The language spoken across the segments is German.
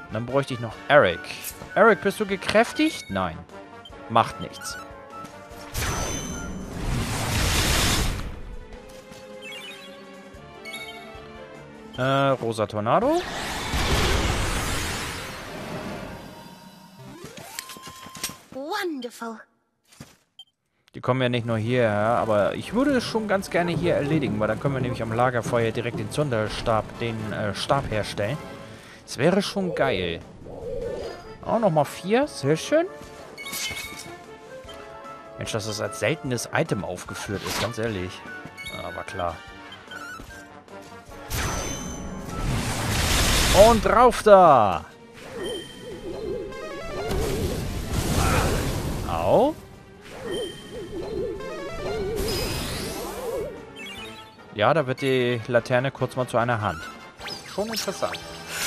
Dann bräuchte ich noch Eric. Eric, bist du gekräftigt? Nein. Macht nichts. Rosa Tornado. Wonderful. Die kommen ja nicht nur hierher, aber ich würde es schon ganz gerne hier erledigen, weil dann können wir nämlich am Lagerfeuer direkt den Zunderstab, Stab herstellen. Das wäre schon geil. Auch nochmal 4, sehr schön. Mensch, dass das als seltenes Item aufgeführt ist, ganz ehrlich. Aber klar. Und drauf da! Au. Ja, da wird die Laterne kurz mal zu einer Hand. Schon interessant.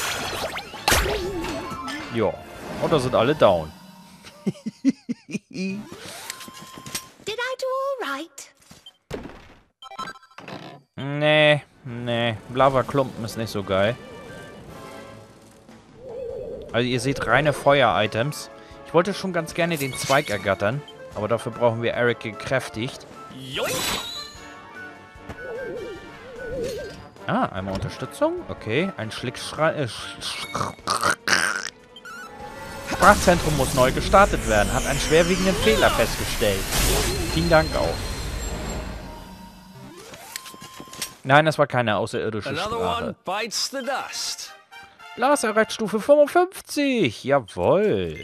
Ja, und da sind alle down. Did I do all right? Nee. Lava-Klumpen ist nicht so geil. Also ihr seht reine Feuer-Items. Ich wollte schon ganz gerne den Zweig ergattern. Aber dafür brauchen wir Eric gekräftigt. Ah, einmal Unterstützung. Okay, ein Sprachzentrum muss neu gestartet werden. Hat einen schwerwiegenden Fehler festgestellt. Vielen Dank auch. Nein, das war keine außerirdische Sprache. Glas erreicht Stufe 55. Jawohl.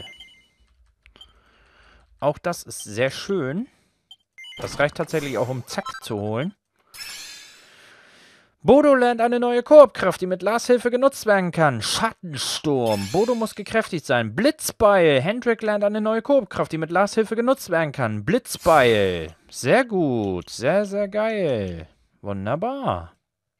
Auch das ist sehr schön. Das reicht tatsächlich auch, um Zack zu holen. Bodo lernt eine neue Koop-Kraft, die mit Lars Hilfe genutzt werden kann. Schattensturm. Bodo muss gekräftigt sein. Blitzbeil. Hendrik lernt eine neue Koop-Kraft, die mit Lars Hilfe genutzt werden kann. Blitzbeil. Sehr gut. Sehr, sehr geil. Wunderbar.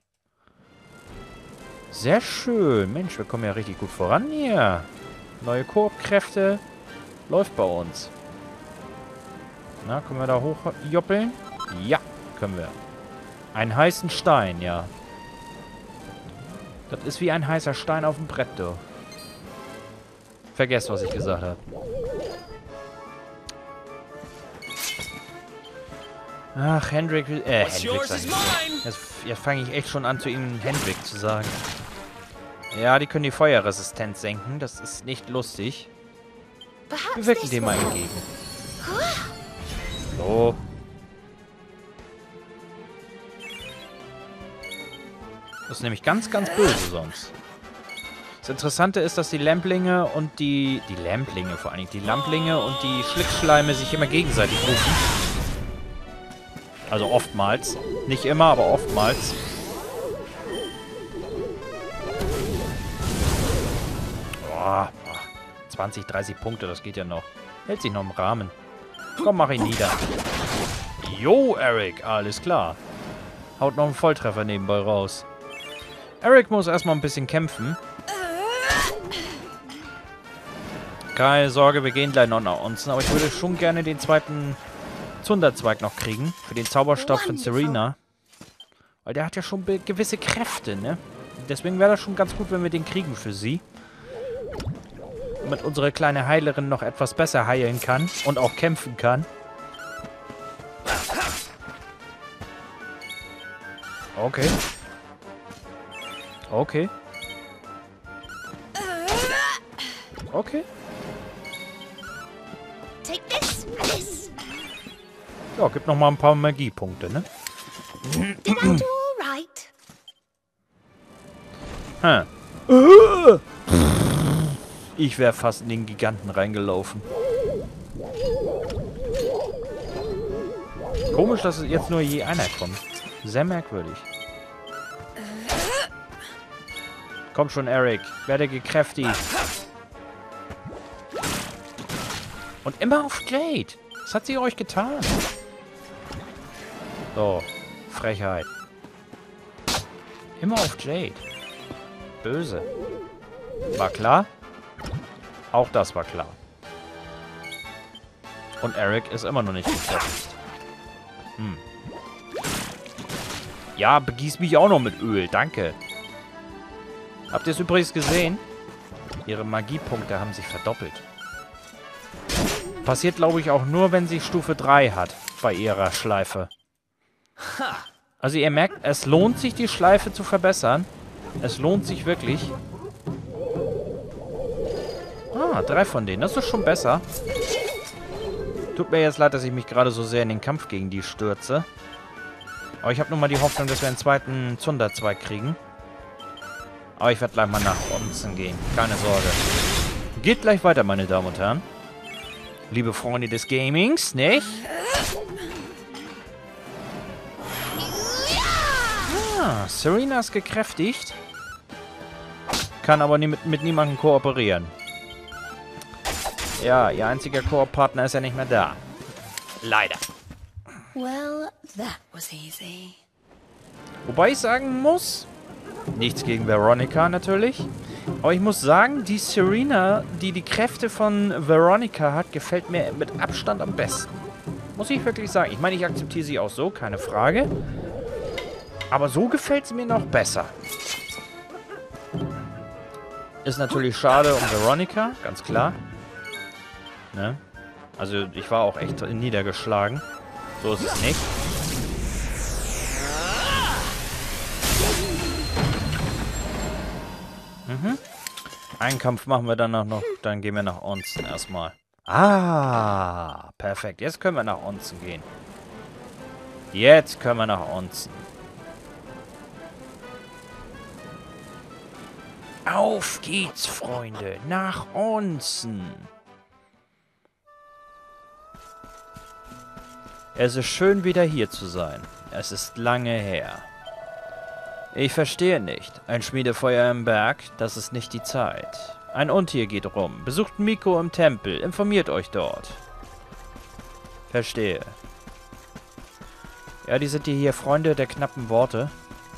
Sehr schön. Mensch, wir kommen ja richtig gut voran hier. Neue Koop-Kräfte. Läuft bei uns. Na, können wir da hochjoppeln? Ja, können wir. Einen heißen Stein, ja. Das ist wie ein heißer Stein auf dem Brett, du. Vergesst, was ich gesagt habe. Ach, Hendrik... Hendrik sag ich. Jetzt fange ich echt schon an, zu ihm Hendrik zu sagen. Ja, die können die Feuerresistenz senken. Das ist nicht lustig. Wir wirken dem mal entgegen. So. Das ist nämlich ganz, ganz böse sonst. Das Interessante ist, dass die Lamplinge und die Lamplinge vor allem, die Lamplinge und die Schlickschleime sich immer gegenseitig rufen. Also oftmals. Nicht immer, aber oftmals. Boah, 20, 30 Punkte, das geht ja noch. Hält sich noch im Rahmen. Komm, mach ihn nieder. Jo, Eric, alles klar. Haut noch einen Volltreffer nebenbei raus. Eric muss erstmal ein bisschen kämpfen. Keine Sorge, wir gehen gleich noch nach unten. Aber ich würde schon gerne den zweiten Zunderzweig noch kriegen. Für den Zauberstab von Serena. Weil der hat ja schon gewisse Kräfte, ne? Deswegen wäre das schon ganz gut, wenn wir den kriegen für sie. Damit unsere kleine Heilerin noch etwas besser heilen kann. Und auch kämpfen kann. Okay. Okay. Okay. Take this. Ja, gibt noch mal ein paar Magiepunkte, ne? Did I do all right? Ich wäre fast in den Giganten reingelaufen. Komisch, dass jetzt nur je einer kommt. Sehr merkwürdig. Komm schon, Eric. Werde gekräftigt. Und immer auf Jade. Was hat sie euch getan? So. Frechheit. Immer auf Jade. Böse. War klar? Auch das war klar. Und Eric ist immer noch nicht gekräftigt. Ja, begieß mich auch noch mit Öl. Danke. Habt ihr es übrigens gesehen? Ihre Magiepunkte haben sich verdoppelt. Passiert, glaube ich, auch nur, wenn sie Stufe 3 hat bei ihrer Schleife. Also ihr merkt, es lohnt sich, die Schleife zu verbessern. Es lohnt sich wirklich. Ah, 3 von denen. Das ist schon besser. Tut mir jetzt leid, dass ich mich gerade so sehr in den Kampf gegen die stürze. Aber ich habe nun mal die Hoffnung, dass wir einen zweiten Zunderzweig kriegen. Aber ich werde gleich mal nach Onsen gehen. Keine Sorge. Geht gleich weiter, meine Damen und Herren. Liebe Freunde des Gamings, nicht? Ah, Serena ist gekräftigt. Kann aber nie mit niemandem kooperieren. Ja, ihr einziger Koop-Partner ist ja nicht mehr da. Leider. Well, that was easy. Wobei ich sagen muss, nichts gegen Veronica natürlich, aber ich muss sagen, die Serena, die die Kräfte von Veronica hat, gefällt mir mit Abstand am besten. Muss ich wirklich sagen. Ich meine, ich akzeptiere sie auch so, keine Frage. Aber so gefällt sie mir noch besser. Ist natürlich schade um Veronica, ganz klar. Ne? Also ich war auch echt niedergeschlagen. So ist es nicht. Einen Kampf machen wir dann noch. Dann gehen wir nach Onsen erstmal. Ah, perfekt. Jetzt können wir nach Onsen gehen. Jetzt können wir nach Onsen. Auf geht's, Freunde. Nach Onsen. Es ist schön, wieder hier zu sein. Es ist lange her. Ich verstehe nicht. Ein Schmiedefeuer im Berg, das ist nicht die Zeit. Ein Untier geht rum. Besucht Miko im Tempel. Informiert euch dort. Verstehe. Ja, die sind hier Freunde der knappen Worte.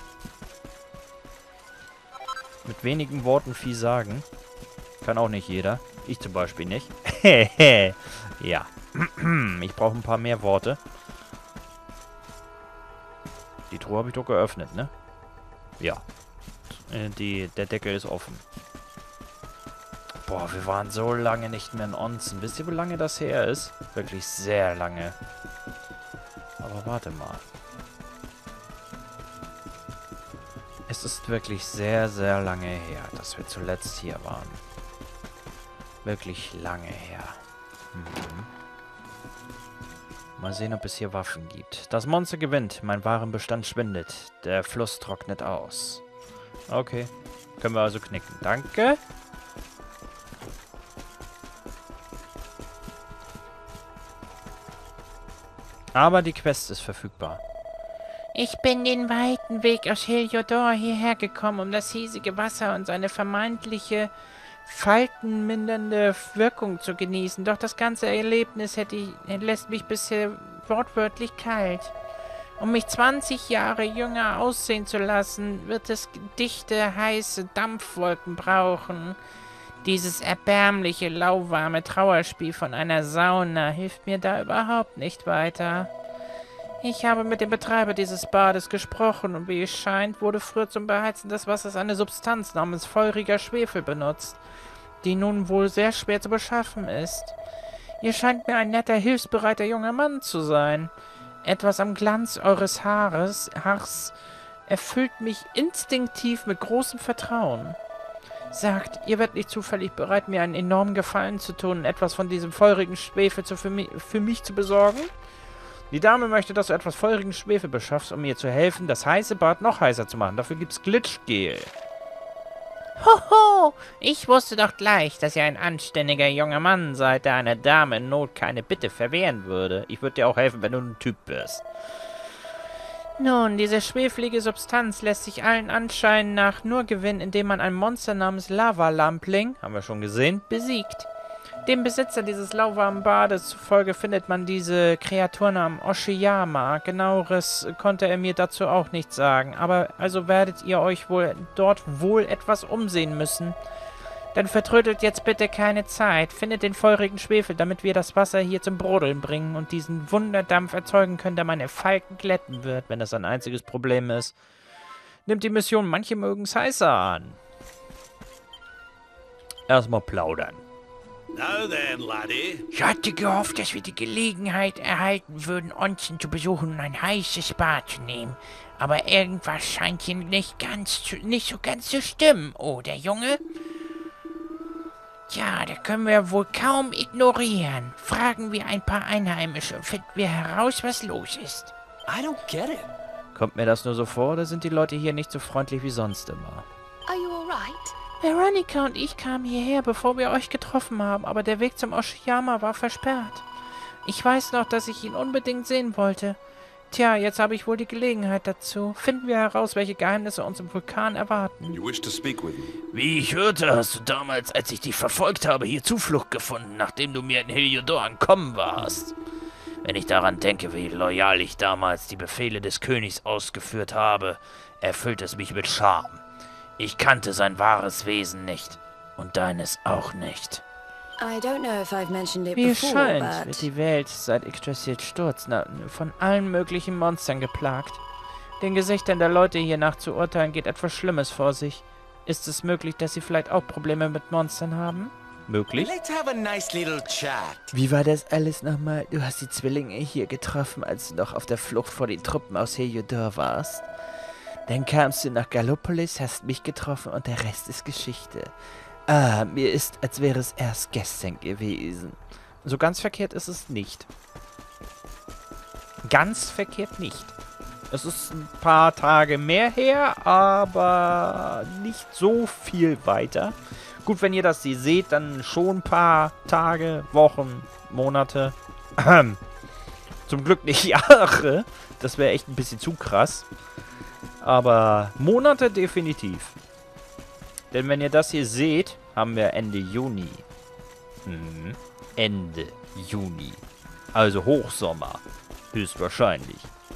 Mit wenigen Worten viel sagen. Kann auch nicht jeder. Ich zum Beispiel nicht. Ja. Ich brauche ein paar mehr Worte. Die Truhe habe ich doch geöffnet, ne? Ja. Der Deckel ist offen. Boah, wir waren so lange nicht mehr in Onsen. Wisst ihr, wie lange das her ist? Wirklich sehr lange. Aber warte mal. Es ist wirklich sehr, sehr lange her, dass wir zuletzt hier waren. Wirklich lange her. Mal sehen, ob es hier Waffen gibt. Das Monster gewinnt. Mein Warenbestand schwindet. Der Fluss trocknet aus. Okay. Können wir also knicken. Danke. Aber die Quest ist verfügbar. Ich bin den weiten Weg aus Heliodor hierher gekommen, um das hiesige Wasser und seine vermeintliche faltenmindernde Wirkung zu genießen. Doch das ganze Erlebnis lässt mich bisher wortwörtlich kalt. Um mich 20 Jahre jünger aussehen zu lassen, wird es dichte, heiße Dampfwolken brauchen. Dieses erbärmliche, lauwarme Trauerspiel von einer Sauna hilft mir da überhaupt nicht weiter. Ich habe mit dem Betreiber dieses Bades gesprochen und wie es scheint, wurde früher zum Beheizen des Wassers eine Substanz namens feuriger Schwefel benutzt, die nun wohl sehr schwer zu beschaffen ist. Ihr scheint mir ein netter, hilfsbereiter junger Mann zu sein. Etwas am Glanz eures Haares erfüllt mich instinktiv mit großem Vertrauen. Sagt, ihr werdet nicht zufällig bereit, mir einen enormen Gefallen zu tun und etwas von diesem feurigen Schwefel für mich zu besorgen? Die Dame möchte, dass du etwas feurigen Schwefel beschaffst, um ihr zu helfen, das heiße Bad noch heißer zu machen. Dafür gibt's Glitchgel. Hoho! Ich wusste doch gleich, dass ihr ein anständiger junger Mann seid, der einer Dame in Not keine Bitte verwehren würde. Ich würde dir auch helfen, wenn du ein Typ bist. Nun, diese schwefelige Substanz lässt sich allen Anschein nach nur gewinnen, indem man ein Monster namens Lavalampling, haben wir schon gesehen, besiegt. Dem Besitzer dieses lauwarmen Bades zufolge findet man diese Kreatur namens Oshiyama. Genaueres konnte er mir dazu auch nicht sagen. Aber also werdet ihr euch dort wohl etwas umsehen müssen. Dann vertrödelt jetzt bitte keine Zeit. Findet den feurigen Schwefel, damit wir das Wasser hier zum Brodeln bringen und diesen Wunderdampf erzeugen können, der meine Falken glätten wird, wenn das ein einziges Problem ist. Nimmt die Mission, manche mögen es heißer an. erstmal plaudern. Now then, laddie. Ich hatte gehofft, dass wir die Gelegenheit erhalten würden, Onsen zu besuchen und ein heißes Bad zu nehmen. Aber irgendwas scheint hier nicht so ganz zu stimmen, oder Junge? Tja, da können wir wohl kaum ignorieren. Fragen wir ein paar Einheimische und finden wir heraus, was los ist. I don't get it. Kommt mir das nur so vor, oder sind die Leute hier nicht so freundlich wie sonst immer? Are you alright? Veronica und ich kamen hierher, bevor wir euch getroffen haben, aber der Weg zum Oshiyama war versperrt. Ich weiß noch, dass ich ihn unbedingt sehen wollte. Tja, jetzt habe ich wohl die Gelegenheit dazu. Finden wir heraus, welche Geheimnisse uns im Vulkan erwarten. You wish to speak with me? Wie ich hörte, hast du damals, als ich dich verfolgt habe, hier Zuflucht gefunden, nachdem du mir in Heliodor entkommen warst. Wenn ich daran denke, wie loyal ich damals die Befehle des Königs ausgeführt habe, erfüllt es mich mit Scham. Ich kannte sein wahres Wesen nicht. Und deines auch nicht. I don't know if I've mentioned it Wie es before, scheint, wird but die Welt seit Yggdrasil Sturz von allen möglichen Monstern geplagt. Den Gesichtern der Leute hier nach zu urteilen, geht etwas Schlimmes vor sich. Ist es möglich, dass sie vielleicht auch Probleme mit Monstern haben? Möglich? Let's have a nice little chat. Wie war das alles nochmal? Du hast die Zwillinge hier getroffen, als du noch auf der Flucht vor den Truppen aus Heliodor warst. Dann kamst du nach Gallopolis, hast mich getroffen und der Rest ist Geschichte. Ah, mir ist, als wäre es erst gestern gewesen. So ganz verkehrt ist es nicht. Ganz verkehrt nicht. Es ist ein paar Tage mehr her, aber nicht so viel weiter. Gut, wenn ihr das hier seht, dann schon ein paar Tage, Wochen, Monate. Zum Glück nicht Jahre. Das wäre echt ein bisschen zu krass. Aber Monate definitiv. Denn wenn ihr das hier seht, haben wir Ende Juni. Ende Juni. Also Hochsommer. Höchstwahrscheinlich.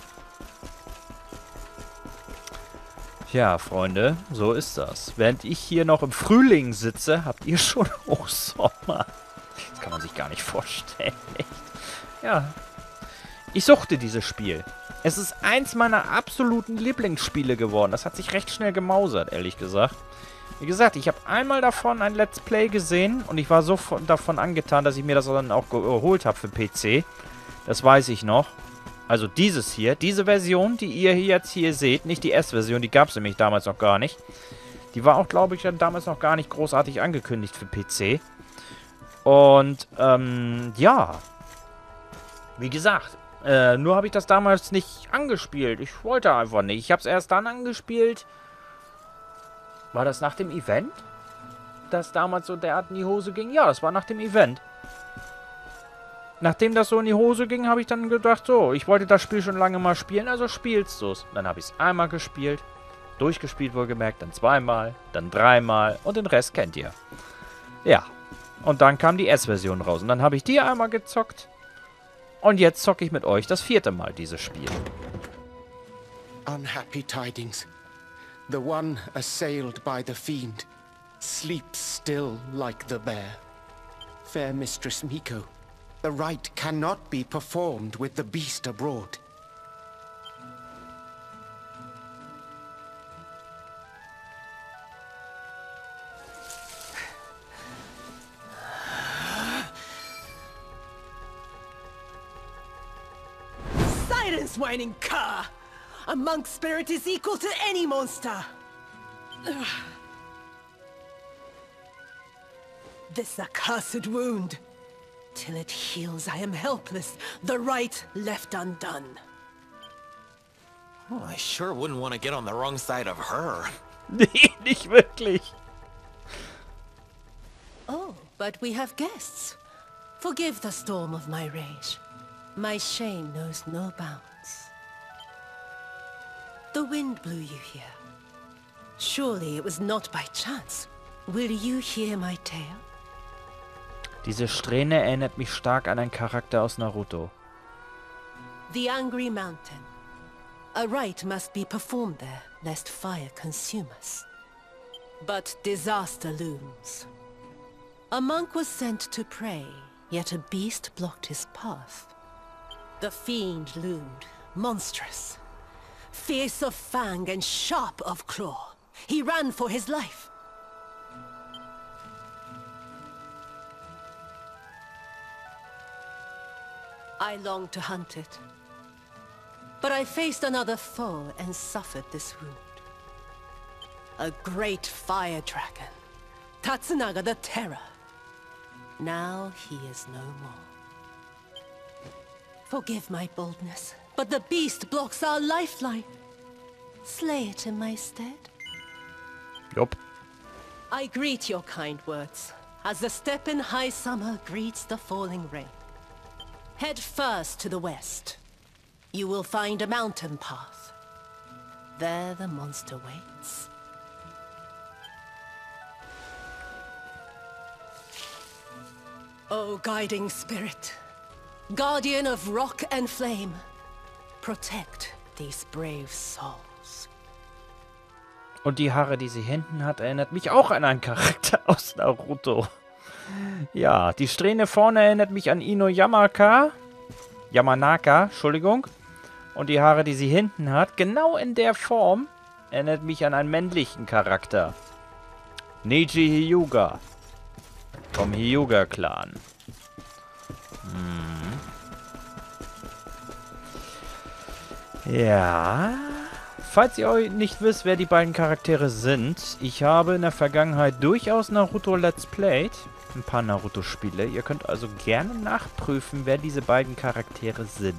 Tja, Freunde, so ist das. Während ich hier noch im Frühling sitze, habt ihr schon Hochsommer. Das kann man sich gar nicht vorstellen. Echt. Ja. Ich suchte dieses Spiel. Es ist eins meiner absoluten Lieblingsspiele geworden. Das hat sich recht schnell gemausert, ehrlich gesagt. Wie gesagt, ich habe einmal davon ein Let's Play gesehen und ich war so davon angetan, dass ich mir das dann auch geholt habe für PC. Das weiß ich noch. Also dieses hier, diese Version, die ihr jetzt hier seht, nicht die S-Version, die gab es nämlich damals noch gar nicht. Die war auch, glaube ich, dann damals noch gar nicht großartig angekündigt für PC. Und, ja. Wie gesagt, nur habe ich das damals nicht angespielt. Ich wollte einfach nicht. Ich habe es erst dann angespielt. War das nach dem Event? Dass damals so derart in die Hose ging? Ja, das war nach dem Event. Nachdem das so in die Hose ging, habe ich dann gedacht, so, ich wollte das Spiel schon lange mal spielen, also spielst du es. Dann habe ich es einmal gespielt, durchgespielt wohlgemerkt, dann zweimal, dann dreimal und den Rest kennt ihr. Ja, und dann kam die S-Version raus und dann habe ich die einmal gezockt. Und jetzt zocke ich mit euch das 4. Mal dieses Spiel. Unhappy tidings. The one assailed by the fiend sleeps still like the bear. Fair Mistress Miko, the rite cannot be performed with the beast abroad. Silence, whining cur! A monk's spirit is equal to any monster! Ugh. This accursed wound. Till it heals, I am helpless. The rite left undone. Oh, I sure wouldn't want to get on the wrong side of her. Nee, nicht wirklich. Oh, but we have guests. Forgive the storm of my rage. My shame knows no bounds. The wind blew you here. Surely it was not by chance. Will you hear my tale? Diese Strähne erinnert mich stark an einen Charakter aus Naruto. The Angry Mountain. A rite must be performed there, lest fire consume us. But disaster looms. A monk was sent to pray, yet a beast blocked his path. The fiend loomed, monstrous. Fierce of fang and sharp of claw. He ran for his life. I longed to hunt it. But I faced another foe and suffered this wound. A great fire dragon, Tatsunaga the Terror. Now he is no more. Forgive my boldness, but the beast blocks our lifeline. Slay it in my stead. Jupp. I greet your kind words, as the steppe in high summer greets the falling rain. Head first to the west. You will find a mountain path. There the monster waits. O guiding spirit, guardian of rock and flame, protect these brave souls. Und die Haare, die sie hinten hat, erinnert mich auch an einen Charakter aus Naruto. Ja, die Strähne vorne erinnert mich an Ino Yamanaka, Entschuldigung. Und die Haare, die sie hinten hat, genau in der Form, erinnert mich an einen männlichen Charakter. Neji Hyuga. Vom Hyuga-Clan. Ja. Falls ihr euch nicht wisst, wer die beiden Charaktere sind, ich habe in der Vergangenheit durchaus Naruto Let's Played. Ein paar Naruto-Spiele. Ihr könnt also gerne nachprüfen, wer diese beiden Charaktere sind.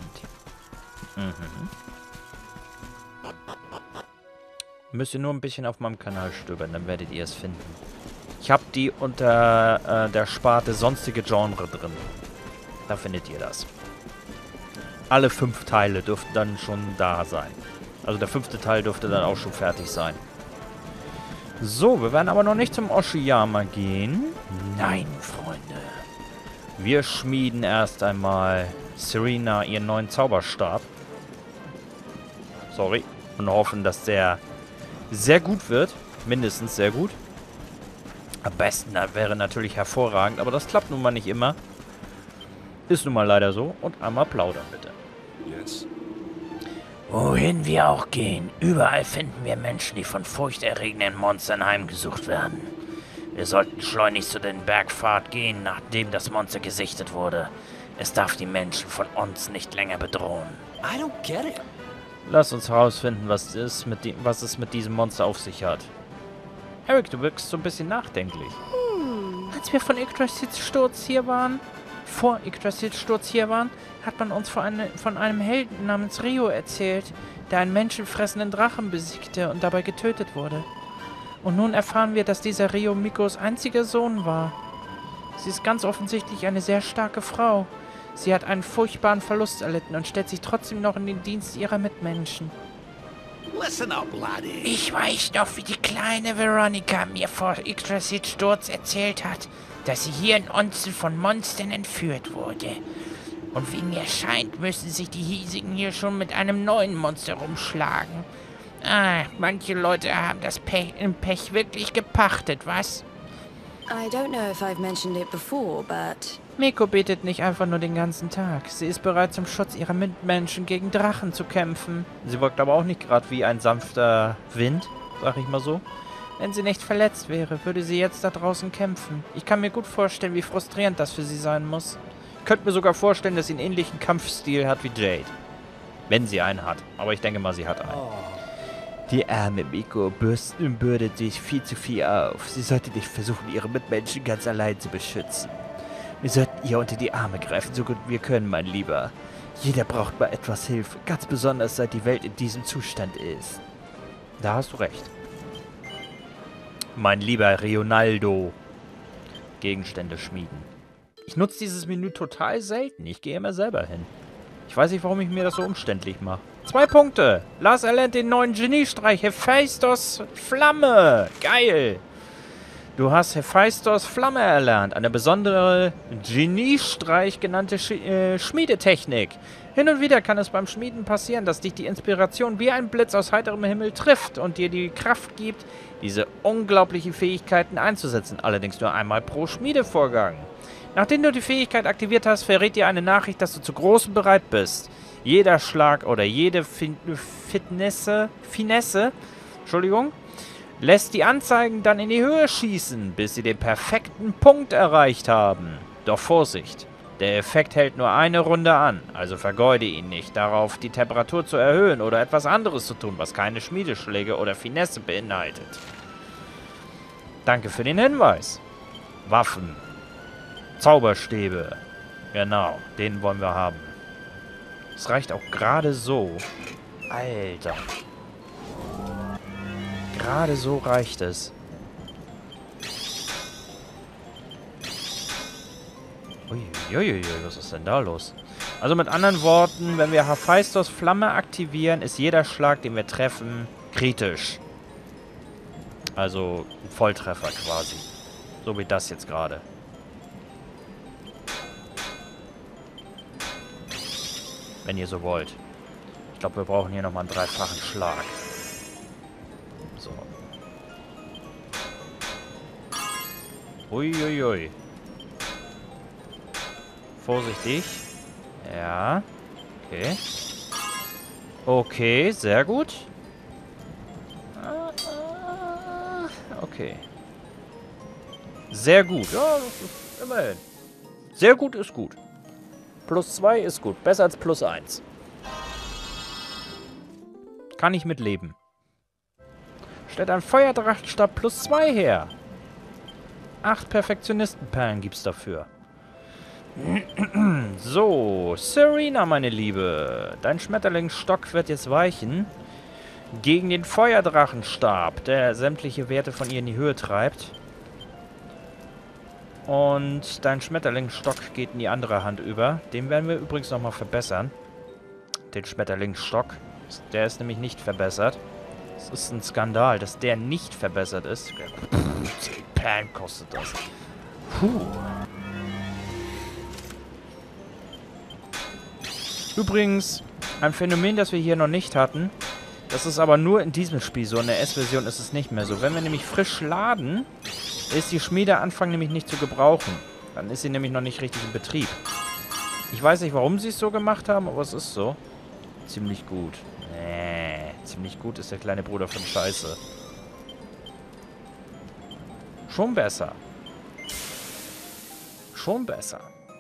Müsst ihr nur ein bisschen auf meinem Kanal stöbern, dann werdet ihr es finden. Ich habe die unter der Sparte sonstige Genre drin. Da findet ihr das. Alle 5 Teile dürften dann schon da sein. Also der 5. Teil dürfte dann auch schon fertig sein. So, wir werden aber noch nicht zum Oshiyama gehen. Nein, Freunde. Wir schmieden erst einmal Serena ihren neuen Zauberstab. Sorry. Und hoffen, dass der sehr gut wird. Mindestens sehr gut. Am besten wäre natürlich hervorragend, aber das klappt nun mal nicht immer. Ist nun mal leider so. Und einmal plaudern, bitte. Yes? Wohin wir auch gehen, überall finden wir Menschen, die von furchterregenden Monstern heimgesucht werden. Wir sollten schleunigst zu den Bergpfad gehen, nachdem das Monster gesichtet wurde. Es darf die Menschen von uns nicht länger bedrohen. I don't get it. Lass uns herausfinden, was es mit diesem Monster auf sich hat. Eric, du wirkst so ein bisschen nachdenklich. Als wir von Yggdrasils Sturz hier waren, hat man uns von einem Helden namens Rio erzählt, der einen menschenfressenden Drachen besiegte und dabei getötet wurde. Und nun erfahren wir, dass dieser Rio Mikos einziger Sohn war. Sie ist ganz offensichtlich eine sehr starke Frau. Sie hat einen furchtbaren Verlust erlitten und stellt sich trotzdem noch in den Dienst ihrer Mitmenschen. Listen up, laddie. Ich weiß noch, wie die kleine Veronica mir vor Yggdrasils Sturz erzählt hat, dass sie hier in Onzen von Monstern entführt wurde. Und wie mir scheint, müssen sich die Hiesigen hier schon mit einem neuen Monster rumschlagen. Manche Leute haben das Pech wirklich gepachtet, was? I don't know if I've mentioned it before, but... Miko betet nicht einfach nur den ganzen Tag. Sie ist bereit, zum Schutz ihrer Mitmenschen gegen Drachen zu kämpfen. Sie wirkt aber auch nicht gerade wie ein sanfter Wind, sag ich mal so. Wenn sie nicht verletzt wäre, würde sie jetzt da draußen kämpfen. Ich kann mir gut vorstellen, wie frustrierend das für sie sein muss. Ich könnte mir sogar vorstellen, dass sie einen ähnlichen Kampfstil hat wie Jade. Wenn sie einen hat. Aber ich denke mal, sie hat einen. Die arme Miko bürdet sich viel auf. Sie sollte nicht versuchen, ihre Mitmenschen ganz allein zu beschützen. Wir sollten ihr unter die Arme greifen, so gut wir können, mein Lieber. Jeder braucht mal etwas Hilfe, ganz besonders seit die Welt in diesem Zustand ist. Da hast du recht. Mein lieber Leonardo. Gegenstände schmieden. Ich nutze dieses Menü total selten. Ich gehe immer selber hin. Ich weiß nicht, warum ich mir das so umständlich mache. 2 Punkte. Lars erlernt den neuen Geniestreich. Hephaistos Flamme. Geil. Du hast Hephaistos Flamme erlernt. Eine besondere Geniestreich genannte Schmiedetechnik. Hin und wieder kann es beim Schmieden passieren, dass dich die Inspiration wie ein Blitz aus heiterem Himmel trifft und dir die Kraft gibt, diese unglaublichen Fähigkeiten einzusetzen. Allerdings nur einmal pro Schmiedevorgang. Nachdem du die Fähigkeit aktiviert hast, verrät dir eine Nachricht, dass du zu großem bereit bist. Jeder Schlag oder jede Finesse, lässt die Anzeigen dann in die Höhe schießen, bis sie den perfekten Punkt erreicht haben. Doch Vorsicht, Der Effekt hält nur eine Runde an, also vergeude ihn nicht darauf, die Temperatur zu erhöhen oder etwas anderes zu tun, was keine Schmiedeschläge oder Finesse beinhaltet. Danke für den Hinweis. Waffen. Zauberstäbe. Genau, den wollen wir haben. Es reicht auch gerade so. Alter. Gerade so reicht es. Uiuiui, was ist denn da los? Also mit anderen Worten, wenn wir Hephaistos Flamme aktivieren, ist jeder Schlag, den wir treffen, kritisch. Also ein Volltreffer quasi. So wie das jetzt gerade. Wenn ihr so wollt. Ich glaube, wir brauchen hier nochmal einen dreifachen Schlag. So. Uiuiui. Vorsichtig. Ja. Okay. Okay, sehr gut. Okay. Sehr gut. Ja, das ist immerhin. Sehr gut ist gut. +2 ist gut. Besser als +1. Kann ich mitleben. Stellt ein Feuerdrachenstab +2 her. 8 Perfektionistenperlen gibt's dafür. So, Serena, meine Liebe. Dein Schmetterlingsstock wird jetzt weichen gegen den Feuerdrachenstab, der sämtliche Werte von ihr in die Höhe treibt. Und dein Schmetterlingsstock geht in die andere Hand über. Den werden wir übrigens nochmal verbessern. Den Schmetterlingsstock. Der ist nämlich nicht verbessert. Es ist ein Skandal, dass der nicht verbessert ist. 10 Perlen kostet das. Puh. Übrigens, ein Phänomen, das wir hier noch nicht hatten. Das ist aber nur in diesem Spiel so. In der S-Version ist es nicht mehr so. Wenn wir nämlich frisch laden, ist die Schmiede Anfang nämlich nicht zu gebrauchen. Dann ist sie nämlich noch nicht richtig in Betrieb. Ich weiß nicht, warum sie es so gemacht haben, aber es ist so. Ziemlich gut. Ziemlich gut ist der kleine Bruder von Scheiße. Schon besser. Schon besser.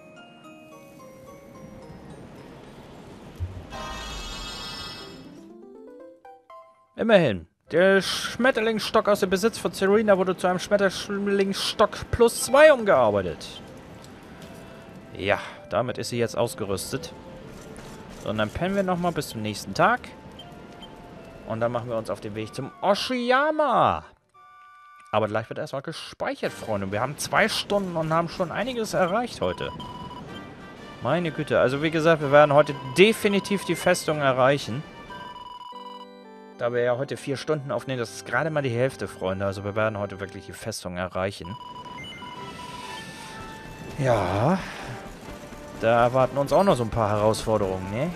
Immerhin. Der Schmetterlingsstock aus dem Besitz von Serena wurde zu einem Schmetterlingsstock +2 umgearbeitet. Ja, damit ist sie jetzt ausgerüstet. So, und dann pennen wir nochmal bis zum nächsten Tag. Und dann machen wir uns auf den Weg zum Oshiyama. Aber gleich wird erstmal gespeichert, Freunde. Wir haben 2 Stunden und haben schon einiges erreicht heute. Meine Güte. Also wie gesagt, wir werden heute definitiv die Festung erreichen. Da wir ja heute 4 Stunden aufnehmen, das ist gerade mal die Hälfte, Freunde. Also wir werden heute wirklich die Festung erreichen. Ja. Da erwarten uns auch noch so ein paar Herausforderungen, ne?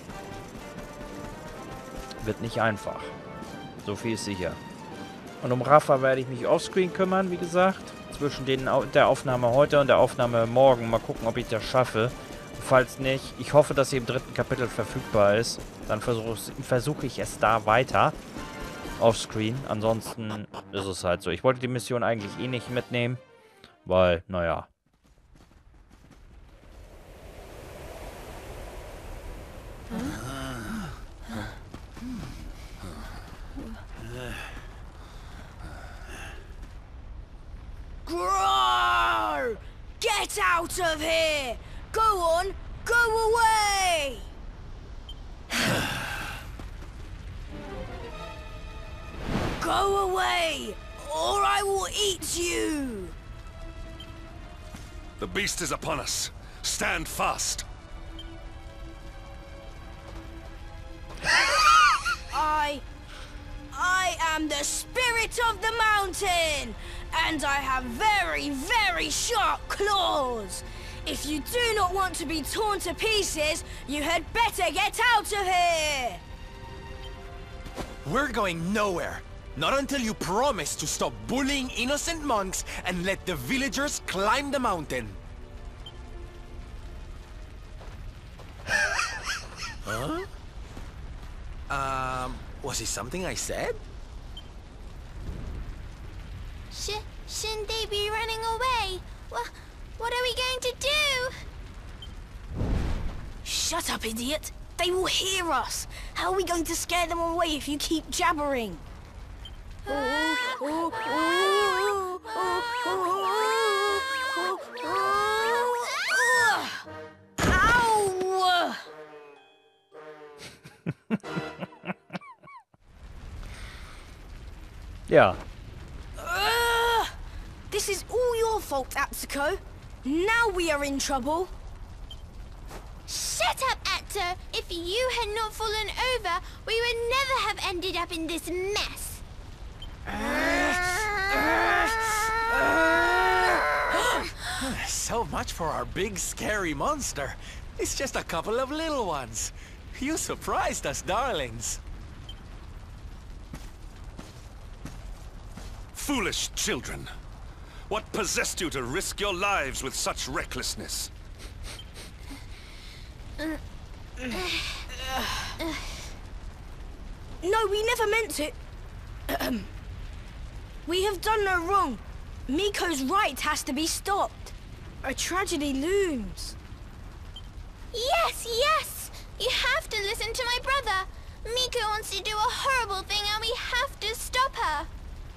Wird nicht einfach. So viel ist sicher. Und um Rafa werde ich mich offscreen kümmern, wie gesagt. Zwischen der Aufnahme heute und der Aufnahme morgen. Mal gucken, ob ich das schaffe. Falls nicht, ich hoffe, dass sie im 3. Kapitel verfügbar ist. Dann versuche ich es da weiter. Offscreen. Ansonsten ist es halt so. Ich wollte die Mission eigentlich eh nicht mitnehmen. Weil, naja. Groar! Get out of here! Go on, go away! Go away, or I will eat you! The beast is upon us. Stand fast. I am the spirit of the mountain, and I have very, very sharp claws. If you do not want to be torn to pieces, you had better get out of here! We're going nowhere. Not until you promise to stop bullying innocent monks and let the villagers climb the mountain. Huh? Was it something I said? Shouldn't they be running away? What are we going to do? Shut up, idiot! They will hear us! How are we going to scare them away if you keep jabbering? Ow! Ja. This is all your fault, Atsuko. Now we are in trouble. Shut up, Atto! If you had not fallen over, we would never have ended up in this mess. So much for our big scary monster. It's just a couple of little ones. You surprised us, darlings. Foolish children. What possessed you to risk your lives with such recklessness? No, we never meant to. We have done no wrong. Miko's right has to be stopped. A tragedy looms. Yes, yes! You have to listen to my brother. Miko wants to do a horrible thing and we have to stop her.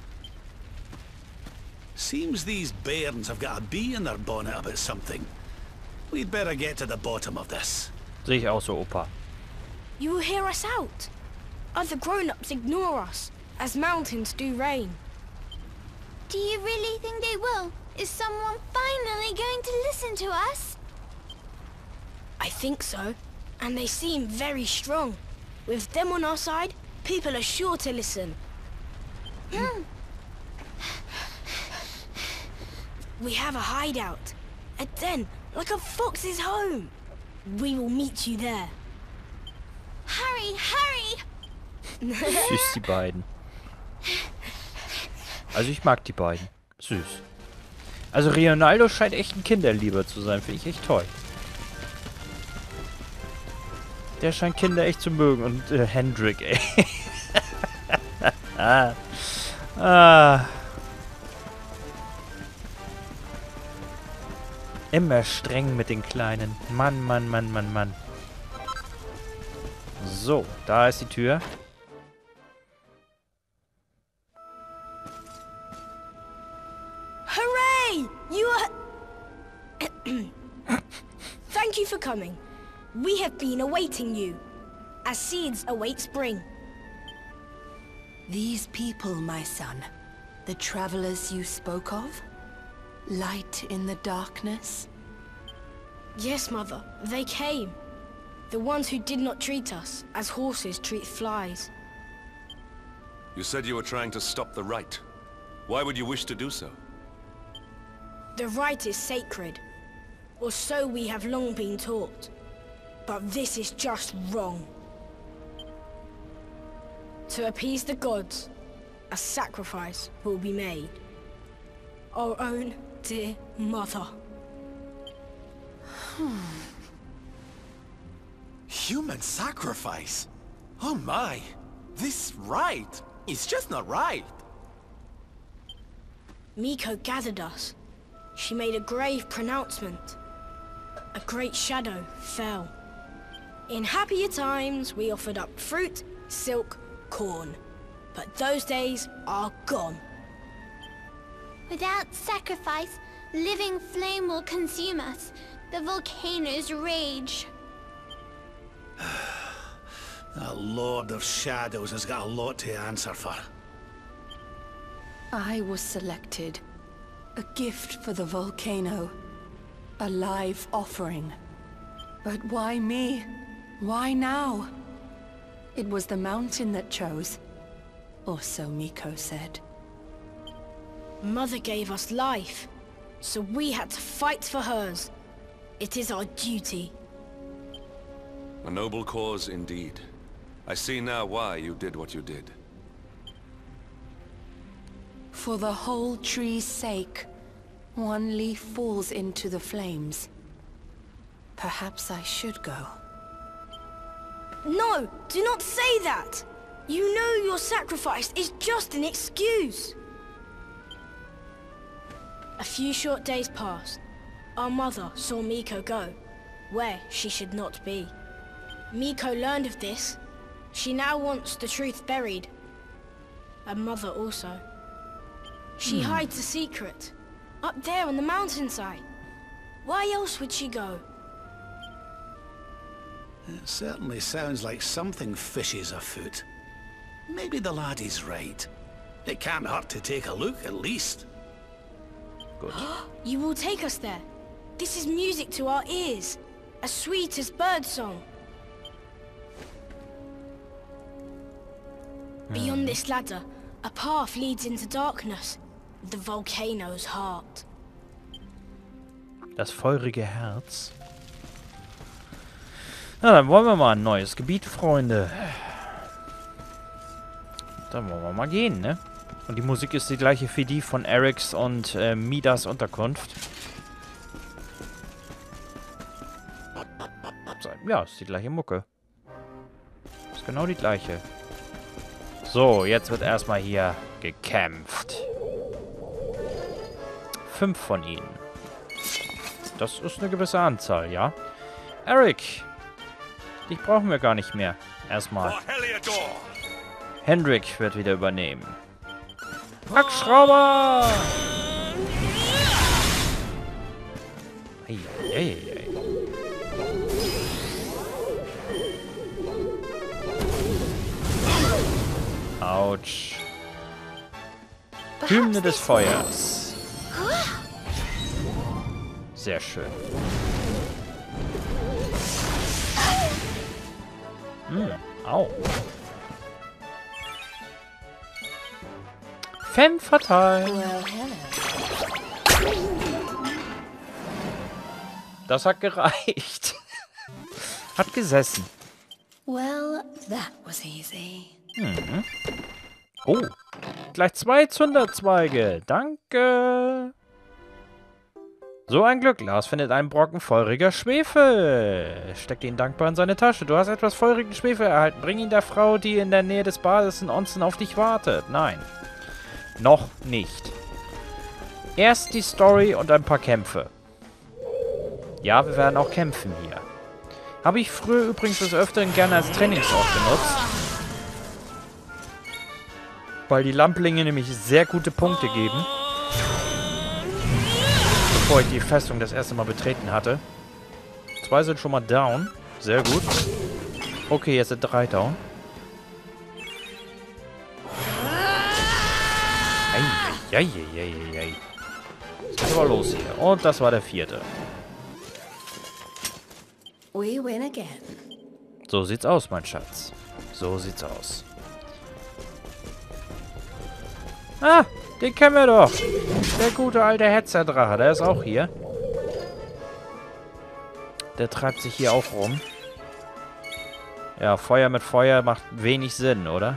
Seems these bairns have got a bee in their bonnet about something. We'd better get to the bottom of this. Sehe ich auch so, Opa. You will hear us out. Other grown-ups ignore us, as mountains do rain. Do you really think they will? Is someone finally going to listen to us? I think so, and they seem very strong. With them on our side, people are sure to listen. We have a hideout, a den, like a fox's home. We will meet you there. Hurry, hurry! Süß, die beiden. Also ich mag die beiden. Süß. Also Rionaldo scheint echt ein Kinderlieber zu sein. Finde ich echt toll. Der scheint Kinder echt zu mögen. Und Hendrik, ey. Immer streng mit den Kleinen. Mann, Mann, Mann, Mann, Mann. So, da ist die Tür. Hooray! You are... Thank you for coming. We have been awaiting you, as seeds await spring. These people, my son, the travelers you spoke of? Light in the darkness? Yes, Mother, they came. The ones who did not treat us as horses treat flies. You said you were trying to stop the rite. Why would you wish to do so? The rite is sacred, or so we have long been taught. But this is just wrong. To appease the gods, a sacrifice will be made. Our own dear mother. Human sacrifice? Oh my! This rite is just not right. Miko gathered us. She made a grave pronouncement. A great shadow fell. In happier times, we offered up fruit, silk, corn. But those days are gone. Without sacrifice, living flame will consume us. The volcanoes rage. The Lord of Shadows has got a lot to answer for. I was selected. A gift for the volcano. A live offering. But why me? Why now? It was the mountain that chose. Or so Miko said. Mother gave us life, so we had to fight for hers. It is our duty. A noble cause indeed. I see now why you did what you did. For the whole tree's sake, one leaf falls into the flames. Perhaps I should go. No, do not say that! You know your sacrifice is just an excuse. A few short days passed. Our mother saw Miko go. where she should not be. Miko learned of this. She now wants the truth buried. Her mother also. She hides a secret. Up there on the mountainside. Why else would she go? It certainly sounds like something fishy's afoot. Maybe the laddie's right. It can't hurt to take a look, at least. Gut. You will take us there. This is music to our ears. As sweet as birdsong. Beyond this ladder, a path leads into darkness. The volcano's heart. Das feurige Herz. Na, dann wollen wir mal ein neues Gebiet, Freunde. Dann wollen wir mal gehen, ne? Und die Musik ist die gleiche wie die von Eriks und Midas Unterkunft. Ja, ist die gleiche Mucke. Ist genau die gleiche. So, jetzt wird erstmal hier gekämpft. 5 von ihnen. Das ist eine gewisse Anzahl, ja? Erik! Dich brauchen wir gar nicht mehr. Erstmal. Hendrik wird wieder übernehmen. Hackschrauber! Eieiei. Autsch. Hymne des Feuers. Sehr schön. Au. Femme fatale. Das hat gereicht. Hat gesessen. Well, that was easy. Oh, gleich 2 Zunderzweige. Danke. So ein Glück. Lars findet einen Brocken feuriger Schwefel. Steckt ihn dankbar in seine Tasche. Du hast etwas feurigen Schwefel erhalten. Bring ihn der Frau, die in der Nähe des Bades in Onsen auf dich wartet. Nein. Noch nicht. Erst die Story und ein paar Kämpfe. Ja, wir werden auch kämpfen hier. Habe ich früher übrigens des Öfteren gerne als Trainingsort genutzt. Weil die Lamplinge nämlich sehr gute Punkte geben. Bevor ich die Festung das erste Mal betreten hatte. 2 sind schon mal down. Sehr gut. Okay, jetzt sind 3 down. Eieieiei. Was ist aber los hier? Und das war der 4. We win again. So sieht's aus, mein Schatz. So sieht's aus. Ah, den kennen wir doch. Der gute alte Hetzerdrache, der ist auch hier. Der treibt sich hier auch rum. Ja, Feuer mit Feuer macht wenig Sinn, oder?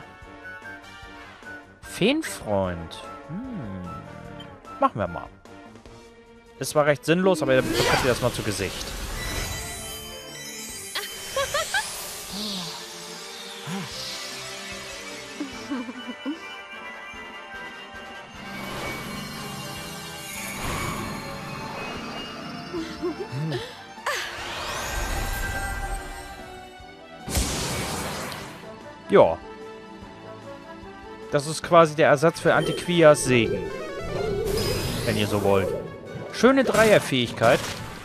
Feenfreund. Machen wir mal. Das war recht sinnlos, aber ihr bekommt ihr das mal zu Gesicht. Ja. Das ist quasi der Ersatz für Antiquias Segen. Wenn ihr so wollt. Schöne Dreierfähigkeit.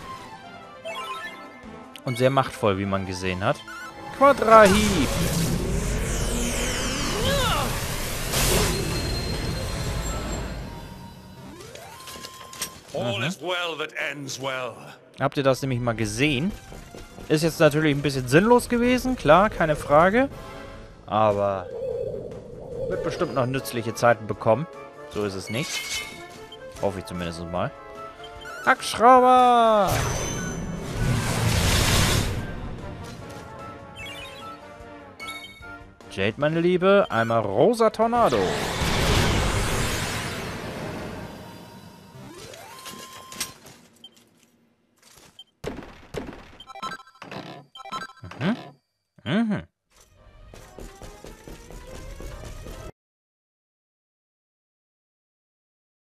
Und sehr machtvoll, wie man gesehen hat. Quadrahieb. All is well that ends well. Habt ihr das nämlich mal gesehen? Ist jetzt natürlich ein bisschen sinnlos gewesen, klar, keine Frage. Aber wird bestimmt noch nützliche Zeiten bekommen. So ist es nicht. Hoffe ich zumindest mal. Hackschrauber! Jade, meine Liebe, einmal rosa Tornado.